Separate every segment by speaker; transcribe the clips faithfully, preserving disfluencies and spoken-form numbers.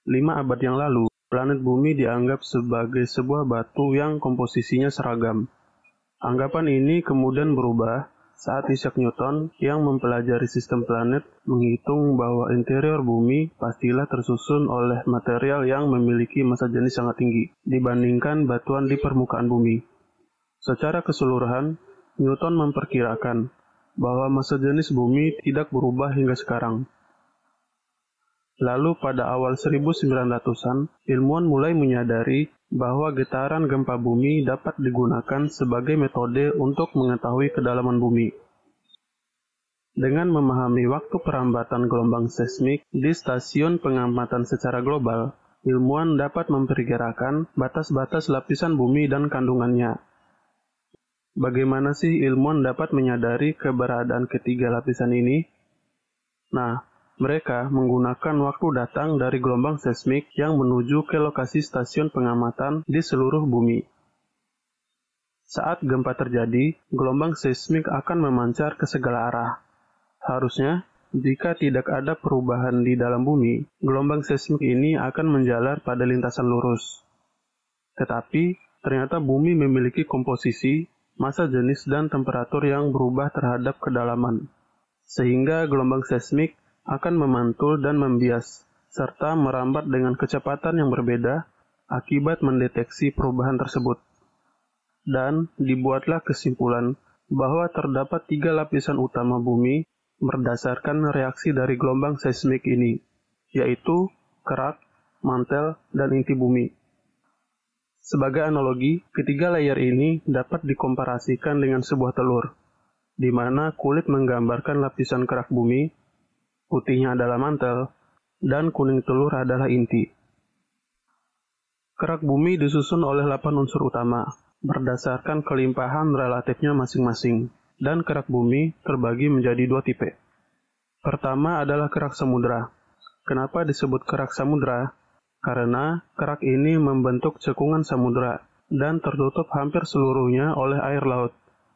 Speaker 1: lima abad yang lalu, planet Bumi dianggap sebagai sebuah batu yang komposisinya seragam. Anggapan ini kemudian berubah saat Isaac Newton yang mempelajari sistem planet menghitung bahwa interior Bumi pastilah tersusun oleh material yang memiliki massa jenis sangat tinggi dibandingkan batuan di permukaan Bumi. Secara keseluruhan, Newton memperkirakan bahwa massa jenis Bumi tidak berubah hingga sekarang. Lalu pada awal seribu sembilan ratusan, ilmuwan mulai menyadari bahwa getaran gempa bumi dapat digunakan sebagai metode untuk mengetahui kedalaman bumi. Dengan memahami waktu perambatan gelombang seismik di stasiun pengamatan secara global, ilmuwan dapat memperkirakan batas-batas lapisan bumi dan kandungannya. Bagaimana sih ilmuwan dapat menyadari keberadaan ketiga lapisan ini? Nah, mereka menggunakan waktu datang dari gelombang seismik yang menuju ke lokasi stasiun pengamatan di seluruh bumi. Saat gempa terjadi, gelombang seismik akan memancar ke segala arah. Harusnya, jika tidak ada perubahan di dalam bumi, gelombang seismik ini akan menjalar pada lintasan lurus. Tetapi, ternyata bumi memiliki komposisi, massa jenis dan temperatur yang berubah terhadap kedalaman, sehingga gelombang seismik akan memantul dan membias, serta merambat dengan kecepatan yang berbeda akibat mendeteksi perubahan tersebut. Dan dibuatlah kesimpulan bahwa terdapat tiga lapisan utama bumi berdasarkan reaksi dari gelombang seismik ini, yaitu kerak, mantel, dan inti bumi. Sebagai analogi, ketiga layer ini dapat dikomparasikan dengan sebuah telur, di mana kulit menggambarkan lapisan kerak bumi, putihnya adalah mantel, dan kuning telur adalah inti. Kerak bumi disusun oleh delapan unsur utama, berdasarkan kelimpahan relatifnya masing-masing, dan kerak bumi terbagi menjadi dua tipe. Pertama adalah kerak samudra. Kenapa disebut kerak samudra? Karena kerak ini membentuk cekungan samudra, dan tertutup hampir seluruhnya oleh air laut.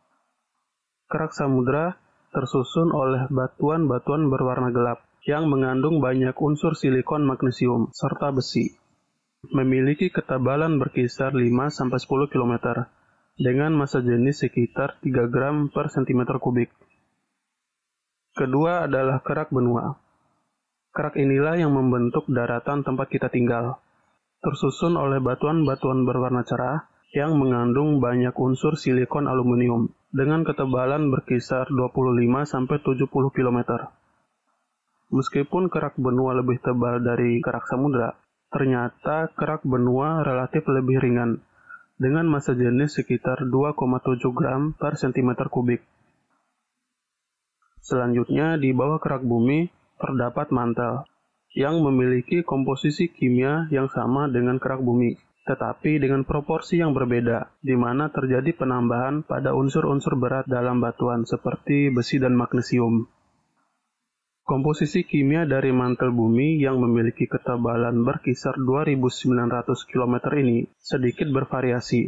Speaker 1: Kerak samudra tersusun oleh batuan-batuan berwarna gelap yang mengandung banyak unsur silikon, magnesium, serta besi. Memiliki ketebalan berkisar lima sampai sepuluh kilometer dengan massa jenis sekitar tiga gram per sentimeter kubik. Kedua adalah kerak benua. Kerak inilah yang membentuk daratan tempat kita tinggal. Tersusun oleh batuan-batuan berwarna cerah yang mengandung banyak unsur silikon aluminium dengan ketebalan berkisar dua puluh lima sampai tujuh puluh kilometer. Meskipun kerak benua lebih tebal dari kerak samudra, ternyata kerak benua relatif lebih ringan dengan massa jenis sekitar dua koma tujuh gram per sentimeter kubik. Selanjutnya, di bawah kerak bumi terdapat mantel yang memiliki komposisi kimia yang sama dengan kerak bumi, tetapi dengan proporsi yang berbeda, di mana terjadi penambahan pada unsur-unsur berat dalam batuan seperti besi dan magnesium. Komposisi kimia dari mantel bumi yang memiliki ketebalan berkisar dua ribu sembilan ratus kilometer ini sedikit bervariasi.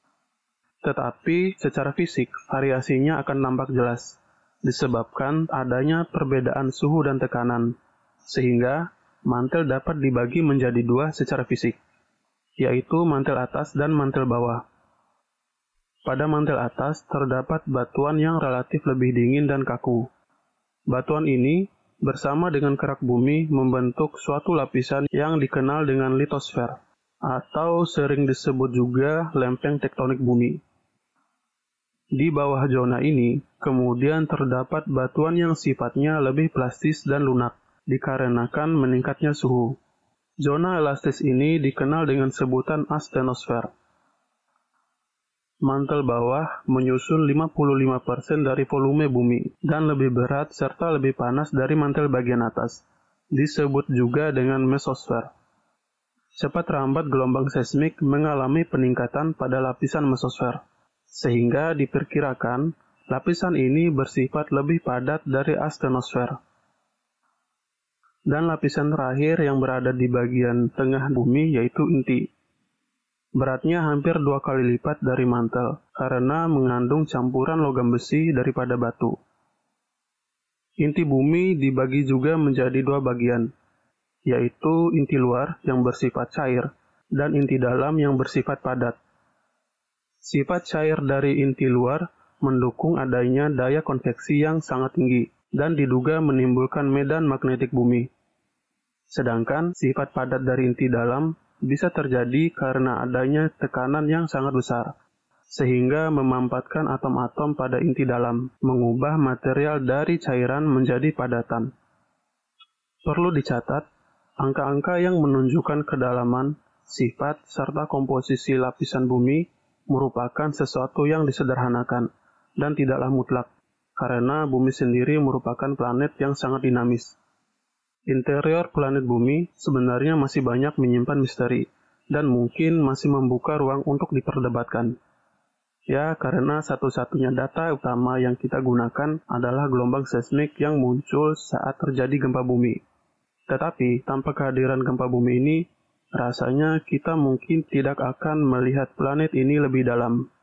Speaker 1: Tetapi secara fisik, variasinya akan nampak jelas, disebabkan adanya perbedaan suhu dan tekanan, sehingga mantel dapat dibagi menjadi dua secara fisik, yaitu mantel atas dan mantel bawah. Pada mantel atas terdapat batuan yang relatif lebih dingin dan kaku. Batuan ini bersama dengan kerak bumi membentuk suatu lapisan yang dikenal dengan litosfer, atau sering disebut juga lempeng tektonik bumi. Di bawah zona ini, kemudian terdapat batuan yang sifatnya lebih plastis dan lunak, dikarenakan meningkatnya suhu. Zona elastis ini dikenal dengan sebutan astenosfer. Mantel bawah menyusun lima puluh lima persen dari volume bumi dan lebih berat serta lebih panas dari mantel bagian atas. Disebut juga dengan mesosfer. Cepat rambat gelombang seismik mengalami peningkatan pada lapisan mesosfer, sehingga diperkirakan lapisan ini bersifat lebih padat dari astenosfer. Dan lapisan terakhir yang berada di bagian tengah bumi yaitu inti. Beratnya hampir dua kali lipat dari mantel karena mengandung campuran logam besi daripada batu. Inti bumi dibagi juga menjadi dua bagian, yaitu inti luar yang bersifat cair dan inti dalam yang bersifat padat. Sifat cair dari inti luar mendukung adanya daya konveksi yang sangat tinggi dan diduga menimbulkan medan magnetik bumi. Sedangkan sifat padat dari inti dalam bisa terjadi karena adanya tekanan yang sangat besar, sehingga memampatkan atom-atom pada inti dalam, mengubah material dari cairan menjadi padatan. Perlu dicatat, angka-angka yang menunjukkan kedalaman, sifat, serta komposisi lapisan bumi merupakan sesuatu yang disederhanakan dan tidaklah mutlak, karena bumi sendiri merupakan planet yang sangat dinamis. Interior planet bumi sebenarnya masih banyak menyimpan misteri, dan mungkin masih membuka ruang untuk diperdebatkan. Ya, karena satu-satunya data utama yang kita gunakan adalah gelombang seismik yang muncul saat terjadi gempa bumi. Tetapi, tanpa kehadiran gempa bumi ini, rasanya kita mungkin tidak akan melihat planet ini lebih dalam.